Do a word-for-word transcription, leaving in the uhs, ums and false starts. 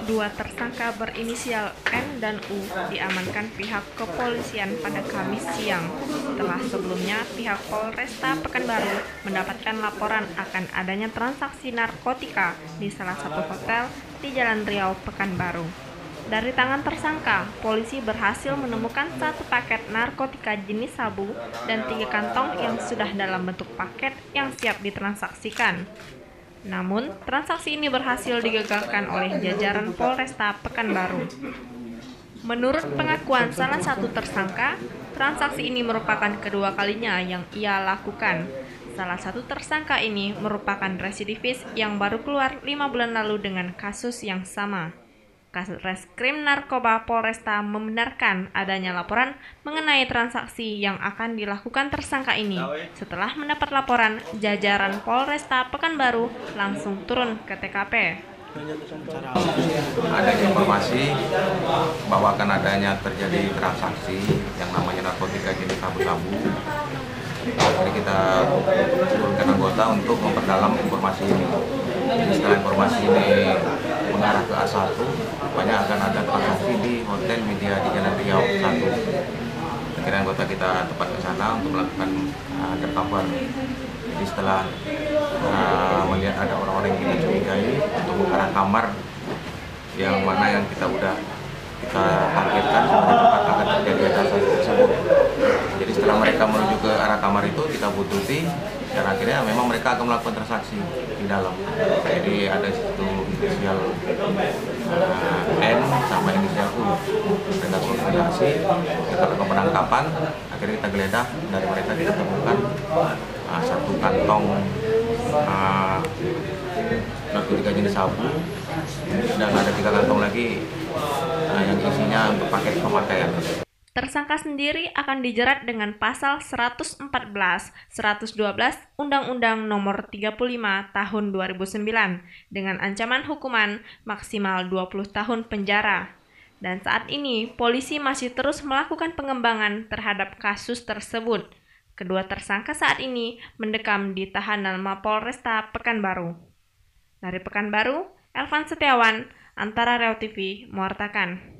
Dua tersangka berinisial N dan U diamankan pihak kepolisian pada Kamis siang setelah sebelumnya pihak Polresta Pekanbaru mendapatkan laporan akan adanya transaksi narkotika di salah satu hotel di Jalan Riau, Pekanbaru. Dari tangan tersangka, polisi berhasil menemukan satu paket narkotika jenis sabu dan tiga kantong yang sudah dalam bentuk paket yang siap ditransaksikan. Namun, transaksi ini berhasil digagalkan oleh jajaran Polresta Pekanbaru. Menurut pengakuan salah satu tersangka, transaksi ini merupakan kedua kalinya yang ia lakukan. Salah satu tersangka ini merupakan residivis yang baru keluar lima bulan lalu dengan kasus yang sama. Kasreskrim Narkoba Polresta membenarkan adanya laporan mengenai transaksi yang akan dilakukan tersangka ini. Setelah mendapat laporan, jajaran Polresta Pekanbaru langsung turun ke T K P. Ada informasi bahwa akan adanya terjadi transaksi yang namanya narkotika jenis sabu-sabu. Jadi kita turunkan anggota untuk memperdalam informasi ini. Jadi setelah informasi ini mengarah ke A satu, rupanya akan ada transaksi di Hotel Media di Jalan Riau satu. Akhirnya anggota kita tepat ke sana untuk melakukan uh, undercover. Jadi setelah uh, melihat ada orang-orang yang kita curigai untuk mengarah kamar yang mana yang kita udah kita targetkan sebagai tempat akan terjadi transaksi tersebut. Jadi setelah mereka menuju ke arah kamar itu, kita buntuti dan akhirnya memang mereka akan melakukan transaksi di dalam. Jadi ada situ inisial uh, N sama inisial U. Mereka koordinasi, kita lakukan penangkapan, akhirnya kita geledah, dari mereka kita temukan uh, satu kantong uh, narkotika jenis sabu dan ada tiga kantong lagi uh, yang isinya untuk paket pemakaian. Tersangka sendiri akan dijerat dengan pasal seratus empat belas, seratus dua belas Undang-Undang Nomor tiga puluh lima Tahun dua ribu sembilan dengan ancaman hukuman maksimal dua puluh tahun penjara. Dan saat ini, polisi masih terus melakukan pengembangan terhadap kasus tersebut. Kedua tersangka saat ini mendekam di tahanan Mapolresta Pekanbaru. Dari Pekanbaru, Elvan Setiawan, Antara Riau T V, mewartakan.